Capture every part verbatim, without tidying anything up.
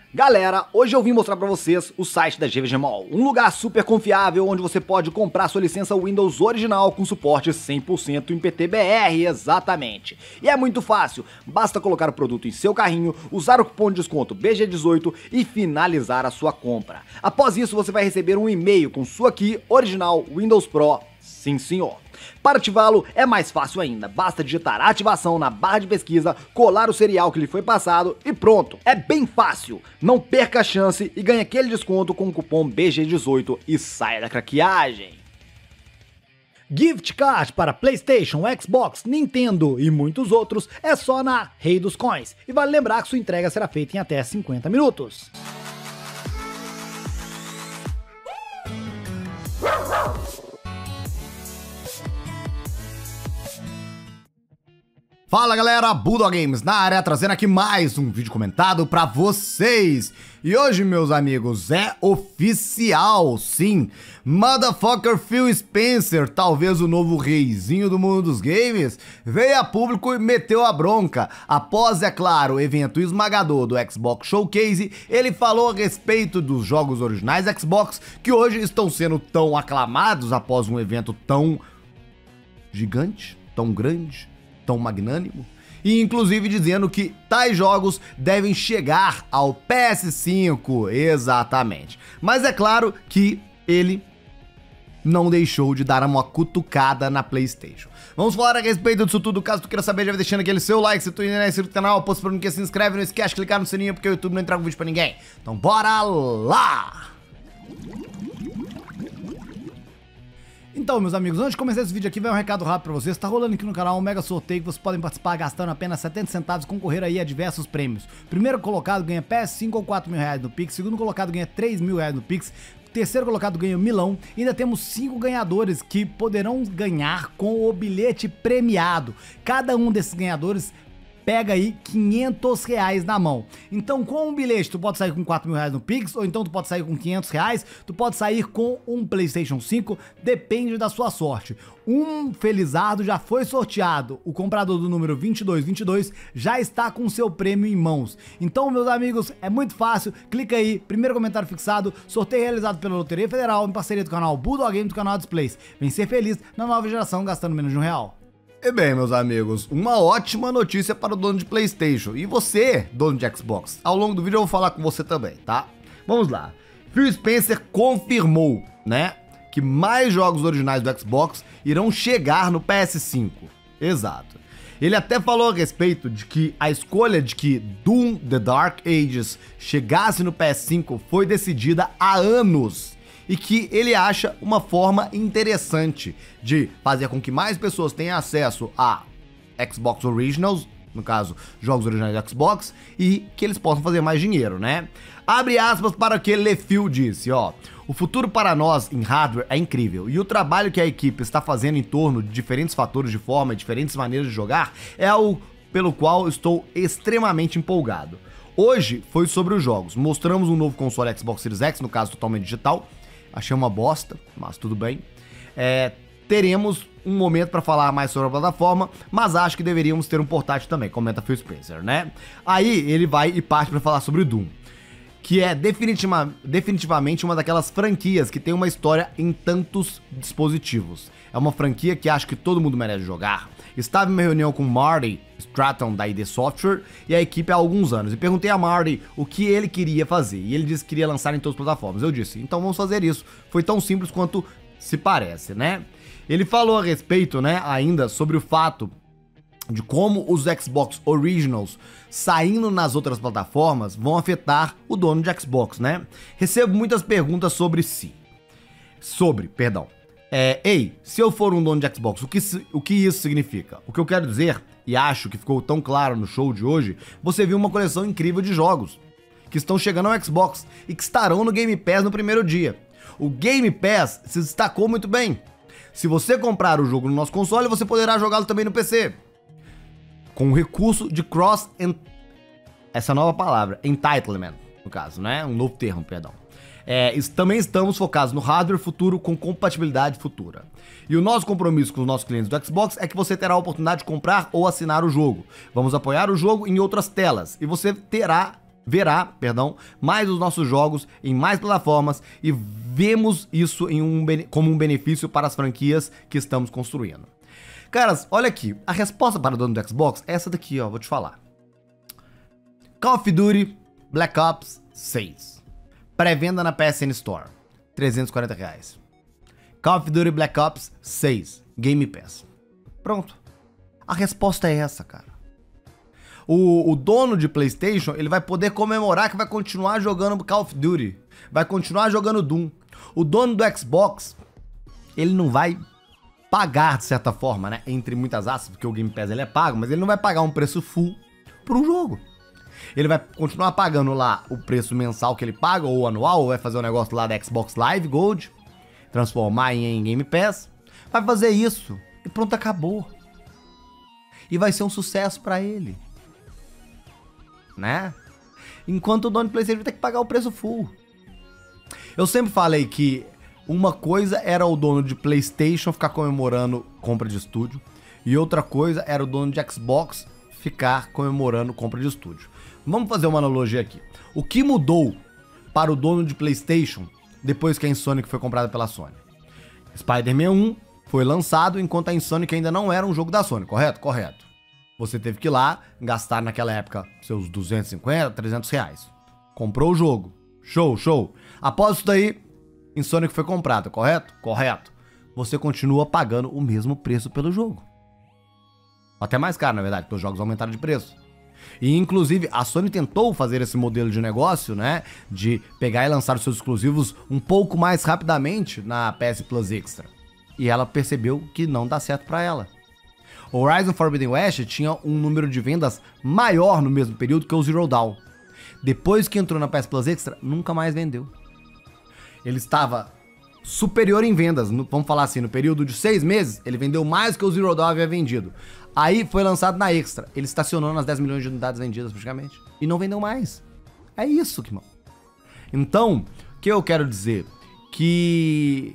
Galera, hoje eu vim mostrar pra vocês o site da G V G Mall, um lugar super confiável onde você pode comprar sua licença Windows original com suporte cem por cento em P T B R, exatamente. E é muito fácil, basta colocar o produto em seu carrinho, usar o cupom de desconto B G dezoito e finalizar a sua compra. Após isso você vai receber um e-mail com sua key original Windows Pro, sim senhor. Para ativá-lo é mais fácil ainda, basta digitar ativação na barra de pesquisa, colar o serial que lhe foi passado e pronto. É bem fácil, não perca a chance e ganhe aquele desconto com o cupom B G dezoito e saia da craqueagem. Gift Card para PlayStation, Xbox, Nintendo e muitos outros é só na Rei dos Coins. E vale lembrar que sua entrega será feita em até cinquenta minutos. Fala galera, Bulldog Games na área, trazendo aqui mais um vídeo comentado pra vocês. E hoje, meus amigos, é oficial, sim, Motherfucker Phil Spencer, talvez o novo reizinho do mundo dos games, veio a público e meteu a bronca. Após, é claro, o evento esmagador do Xbox Showcase, ele falou a respeito dos jogos originais Xbox, que hoje estão sendo tão aclamados após um evento tão gigante, tão grande, tão magnânimo, e inclusive dizendo que tais jogos devem chegar ao P S cinco, exatamente. Mas é claro que ele não deixou de dar uma cutucada na PlayStation. Vamos falar a respeito disso tudo. Caso tu queira saber, já vai deixando aquele seu like, se tu ainda não é inscrito no canal, posto pra mim que se inscreve, não esquece de clicar no sininho porque o YouTube não entrega um vídeo pra ninguém. Então bora lá! Então, meus amigos, antes de começar esse vídeo aqui, vai um recado rápido pra vocês. Tá rolando aqui no canal um mega sorteio que vocês podem participar gastando apenas setenta centavos e concorrer aí a diversos prêmios. Primeiro colocado ganha P S cinco ou quatro mil reais no Pix, segundo colocado ganha três mil reais no Pix, terceiro colocado ganha milão, e ainda temos cinco ganhadores que poderão ganhar com o bilhete premiado. Cada um desses ganhadores pega aí quinhentos reais na mão. Então, com um bilhete, tu pode sair com quatro mil reais no Pix, ou então tu pode sair com quinhentos reais, tu pode sair com um PlayStation cinco, depende da sua sorte. Um felizardo já foi sorteado, o comprador do número vinte e dois vinte e dois já está com seu prêmio em mãos. Então, meus amigos, é muito fácil, clica aí, primeiro comentário fixado, sorteio realizado pela Loteria Federal, em parceria do canal Bulldog Games e do canal Displays. Vem ser feliz na nova geração, gastando menos de um real. E bem, meus amigos, uma ótima notícia para o dono de PlayStation. E você, dono de Xbox, ao longo do vídeo eu vou falar com você também, tá? Vamos lá. Phil Spencer confirmou, né, que mais jogos originais do Xbox irão chegar no P S cinco. Exato. Ele até falou a respeito de que a escolha de que Doom The Dark Ages chegasse no P S cinco foi decidida há anos. E que ele acha uma forma interessante de fazer com que mais pessoas tenham acesso a Xbox Originals, no caso, jogos originais de Xbox, e que eles possam fazer mais dinheiro, né? Abre aspas para o que LeFil disse, ó. O futuro para nós em hardware é incrível, e o trabalho que a equipe está fazendo em torno de diferentes fatores de forma e diferentes maneiras de jogar é algo pelo qual estou extremamente empolgado. Hoje foi sobre os jogos, mostramos um novo console Xbox Series X, no caso totalmente digital. Achei uma bosta, mas tudo bem. É, teremos um momento para falar mais sobre a plataforma, mas acho que deveríamos ter um portátil também, comenta Phil Spencer, né? Aí ele vai e parte para falar sobre o Doom, que é definitiva, definitivamente uma daquelas franquias que tem uma história em tantos dispositivos. É uma franquia que acho que todo mundo merece jogar. Estava em uma reunião com Marty Stratton da I D Software e a equipe há alguns anos, e perguntei a Marty o que ele queria fazer, e ele disse que queria lançar em todas as plataformas. Eu disse, então vamos fazer isso. Foi tão simples quanto se parece, né? Ele falou a respeito, né, ainda sobre o fato de como os Xbox Originals saindo nas outras plataformas vão afetar o dono de Xbox, né? Recebo muitas perguntas sobre si. Sobre, perdão. É, ei, se eu for um dono de Xbox, o que, o que isso significa? O que eu quero dizer, e acho que ficou tão claro no show de hoje, você viu uma coleção incrível de jogos que estão chegando ao Xbox e que estarão no Game Pass no primeiro dia. O Game Pass se destacou muito bem. Se você comprar o jogo no nosso console, você poderá jogá-lo também no P C. Com o recurso de cross... Essa nova palavra, entitlement, no caso, né? Um novo termo, perdão. É, também estamos focados no hardware futuro com compatibilidade futura. E o nosso compromisso com os nossos clientes do Xbox é que você terá a oportunidade de comprar ou assinar o jogo. Vamos apoiar o jogo em outras telas e você terá verá, perdão, mais os nossos jogos em mais plataformas e vemos isso em um, como um benefício para as franquias que estamos construindo. Caras, olha aqui, a resposta para o dono do Xbox é essa daqui, ó, vou te falar. Call of Duty Black Ops seis. Pré-venda na P S N Store, trezentos e quarenta reais. Call of Duty Black Ops seis, Game Pass. Pronto. A resposta é essa, cara. O, o dono de PlayStation, ele vai poder comemorar que vai continuar jogando Call of Duty. Vai continuar jogando Doom. O dono do Xbox, ele não vai pagar, de certa forma, né? Entre muitas aspas, porque o Game Pass ele é pago, mas ele não vai pagar um preço full por um jogo. Ele vai continuar pagando lá o preço mensal que ele paga, ou anual, ou vai fazer um negócio lá da Xbox Live Gold, transformar em Game Pass. Vai fazer isso e pronto, acabou. E vai ser um sucesso pra ele. Né? Enquanto o dono de PlayStation vai ter que pagar o preço full. Eu sempre falei que uma coisa era o dono de PlayStation ficar comemorando compra de estúdio e outra coisa era o dono de Xbox ficar comemorando compra de estúdio. Vamos fazer uma analogia aqui. O que mudou para o dono de PlayStation depois que a Insomniac foi comprada pela Sony? Spider-Man um foi lançado enquanto a Insomniac ainda não era um jogo da Sony, correto? Correto. Você teve que ir lá gastar naquela época seus duzentos e cinquenta, trezentos reais. Comprou o jogo. Show, show. Após isso daí, Insomniac foi comprada, correto? Correto. Você continua pagando o mesmo preço pelo jogo. Até mais caro, na verdade, porque os jogos aumentaram de preço. E, inclusive, a Sony tentou fazer esse modelo de negócio, né? De pegar e lançar os seus exclusivos um pouco mais rapidamente na P S Plus Extra. E ela percebeu que não dá certo pra ela. Horizon Forbidden West tinha um número de vendas maior no mesmo período que o Zero Dawn. Depois que entrou na P S Plus Extra, nunca mais vendeu. Ele estava superior em vendas, no, vamos falar assim, no período de seis meses, ele vendeu mais que o Zero Dawn havia vendido. Aí foi lançado na Extra, ele estacionou nas dez milhões de unidades vendidas praticamente, e não vendeu mais. É isso, que mano. Então, o que eu quero dizer? Que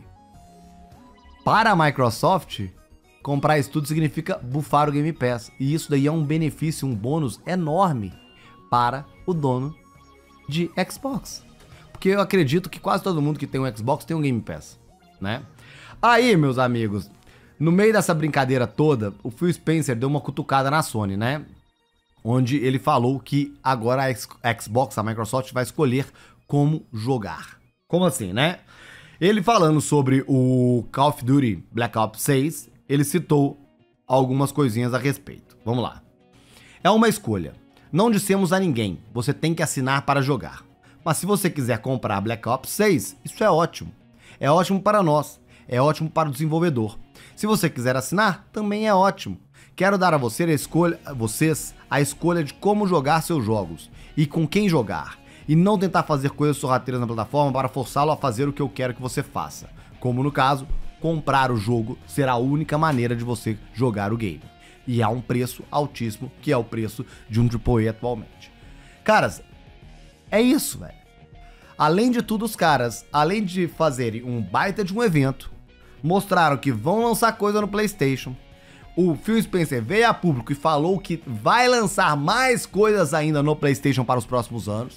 para a Microsoft, comprar isso tudo significa bufar o Game Pass. E isso daí é um benefício, um bônus enorme para o dono de Xbox. Porque eu acredito que quase todo mundo que tem um Xbox tem um Game Pass, né? Aí, meus amigos, no meio dessa brincadeira toda, o Phil Spencer deu uma cutucada na Sony, né? Onde ele falou que agora a Xbox, a Microsoft, vai escolher como jogar. Como assim, né? Ele falando sobre o Call of Duty Black Ops seis, ele citou algumas coisinhas a respeito. Vamos lá. É uma escolha. Não dissemos a ninguém, você tem que assinar para jogar. Mas se você quiser comprar Black Ops seis, isso é ótimo. É ótimo para nós, é ótimo para o desenvolvedor. Se você quiser assinar, também é ótimo. Quero dar a você a escolha, vocês a escolha de como jogar seus jogos e com quem jogar. E não tentar fazer coisas sorrateiras na plataforma para forçá-lo a fazer o que eu quero que você faça. Como no caso, comprar o jogo será a única maneira de você jogar o game. E há um preço altíssimo, que é o preço de um triplo A atualmente. Caras, é isso, velho. Além de tudo, os caras, além de fazerem um baita de um evento, mostraram que vão lançar coisa no PlayStation. O Phil Spencer veio a público e falou que vai lançar mais coisas ainda no PlayStation para os próximos anos.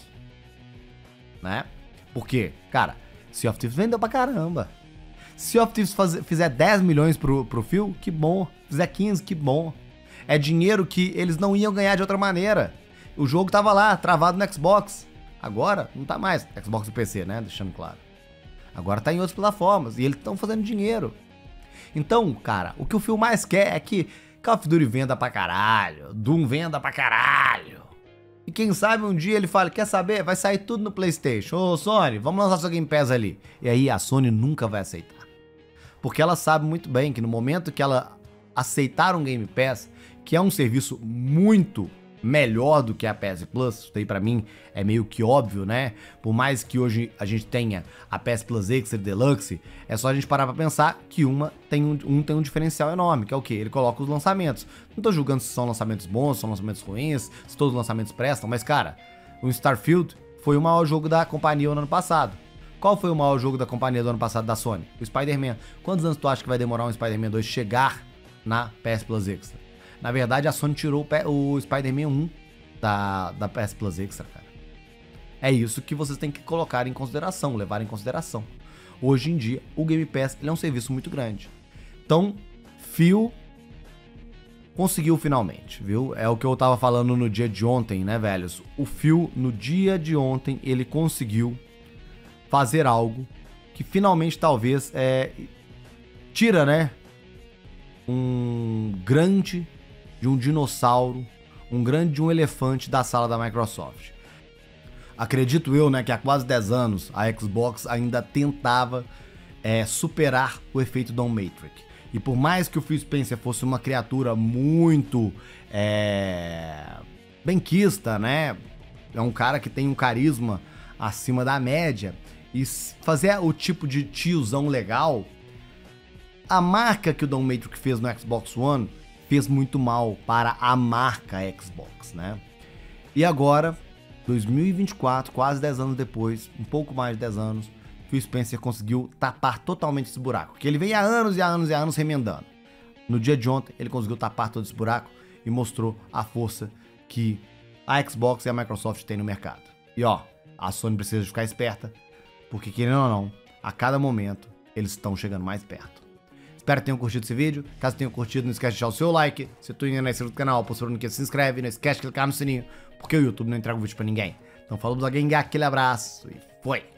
Né? Porque, cara, Sea of Thieves vendeu pra caramba. Se o Thieves faz, fizer dez milhões pro, pro Phil, que bom. Fizer quinze, que bom. É dinheiro que eles não iam ganhar de outra maneira. O jogo tava lá, travado no Xbox. Agora, não tá mais. Xbox e P C, né? Deixando claro. Agora tá em outras plataformas. E eles estão fazendo dinheiro. Então, cara, o que o Phil mais quer é que Call of Duty venda pra caralho. Doom venda pra caralho. E quem sabe um dia ele fala, quer saber? Vai sair tudo no PlayStation. Ô, Sony, vamos lançar seu Game Pass ali. E aí a Sony nunca vai aceitar. Porque ela sabe muito bem que no momento que ela aceitar um Game Pass, que é um serviço muito melhor do que a P S Plus, isso daí pra mim é meio que óbvio, né? Por mais que hoje a gente tenha a P S Plus Extra Deluxe, é só a gente parar pra pensar que uma tem um, um tem um diferencial enorme, que é o quê? Ele coloca os lançamentos. Não tô julgando se são lançamentos bons, se são lançamentos ruins, se todos os lançamentos prestam, mas cara, o Starfield foi o maior jogo da companhia no ano passado. Qual foi o maior jogo da companhia do ano passado da Sony? O Spider-Man. Quantos anos tu acha que vai demorar um Spider-Man dois chegar na P S Plus Extra? Na verdade, a Sony tirou o, o Spider-Man um da, da P S Plus Extra, cara. É isso que vocês têm que colocar em consideração, levar em consideração. Hoje em dia, o Game Pass ele é um serviço muito grande. Então, Phil conseguiu finalmente, viu? É o que eu tava falando no dia de ontem, né, velhos? O Phil, no dia de ontem, ele conseguiu fazer algo que finalmente talvez é, tira, né, um grande de um dinossauro, um grande de um elefante da sala da Microsoft. Acredito eu, né, que há quase dez anos a Xbox ainda tentava é, superar o efeito Don Matrix. E por mais que o Phil Spencer fosse uma criatura muito é, benquista, né, é um cara que tem um carisma acima da média, e fazer o tipo de tiozão legal, a marca que o Don Matrix fez no Xbox One fez muito mal para a marca Xbox, né? E agora, dois mil e vinte e quatro, quase dez anos depois, um pouco mais de dez anos, Phil Spencer conseguiu tapar totalmente esse buraco, que ele vem há anos e há anos e há anos remendando. No dia de ontem, ele conseguiu tapar todo esse buraco e mostrou a força que a Xbox e a Microsoft têm no mercado. E ó, a Sony precisa ficar esperta, porque querendo ou não, a cada momento, eles estão chegando mais perto. Espero que tenham curtido esse vídeo. Caso tenham curtido, não esquece de deixar o seu like. Se tu ainda não é inscrito no canal, por favor, não esqueça de se inscreve. Não esquece de clicar no sininho, porque o YouTube não entrega o vídeo pra ninguém. Então falou, Bloguinho, aquele abraço e foi!